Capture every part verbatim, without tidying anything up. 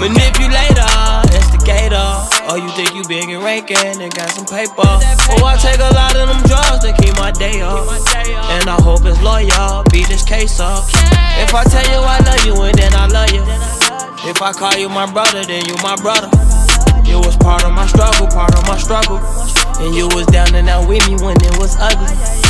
Manipulator, instigator. Oh, you think you big and ranking and got some paper? Oh, I take a lot of them drugs to keep my day up, and I hope it's loyal, beat this case up. If I tell you I love you and then I love you, if I call you my brother, then you my brother. You was part of my struggle, part of my struggle, and you was down and out with me when it was ugly.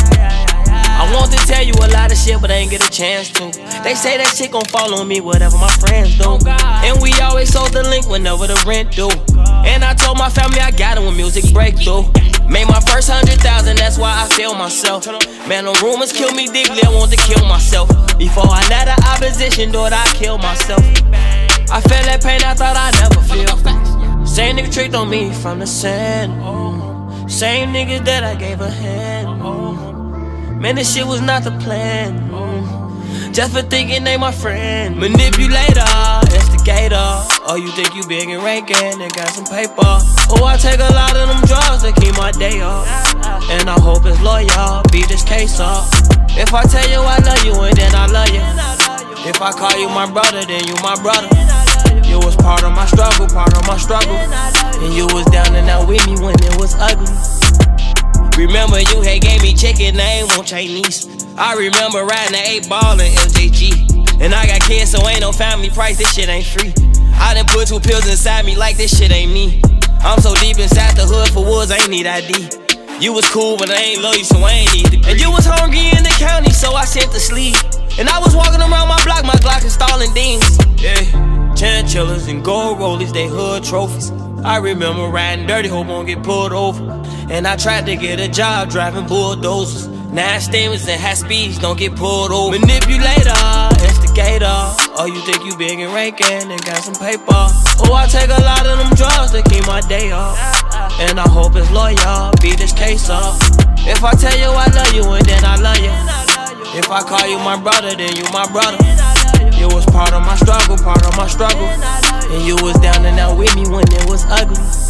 I want to tell you a lot of shit, but I ain't get a chance to. They say that shit gon' fall on me, whatever my friends do. And we always sold the link whenever the rent due. And I told my family I got it when music break through. Made my first hundred thousand, that's why I feel myself. Man, the rumors kill me deeply, I want to kill myself. Before I let the opposition do it, I kill myself. I felt that pain I thought I'd never feel. Same nigga tricked on me from the sand. Same nigga that I gave a hand. Man, this shit was not the plan. Just for thinking they my friend. Manipulator, instigator. Oh, you think you big and ranking and got some paper? Oh, I take a lot of them drugs to keep my day up, and I hope it's loyal, beat this case up. If I tell you I love you and then I love you, if I call you my brother, then you my brother. You was part of my struggle, part of my struggle, and you was down and out with me when it was ugly. Remember you had gave me chicken, I ain't want Chinese. I remember riding the eight ball in L J G. And I got kids, so ain't no family price, this shit ain't free. I done put two pills inside me like this shit ain't me. I'm so deep inside the hood for woods, I ain't need I D. You was cool, but I ain't love you, so I ain't need degree. And you was hungry in the county, so I sent to sleep. And I was walking around my block, my Glock installing dings. Yeah, chinchillas and gold rollies, they hood trophies. I remember riding dirty, hope won't get pulled over. And I tried to get a job driving bulldozers. Nine stamens and high speeds, don't get pulled over. Manipulator, instigator. Oh, you think you big and ranking and got some paper? Oh, I take a lot of them drugs to keep my day up, and I hope it's loyal, beat this case up. If I tell you I love you and then I love you, if I call you my brother, then you my brother. You was part of my struggle, part of my struggle, and you was down and out with me when it was ugly.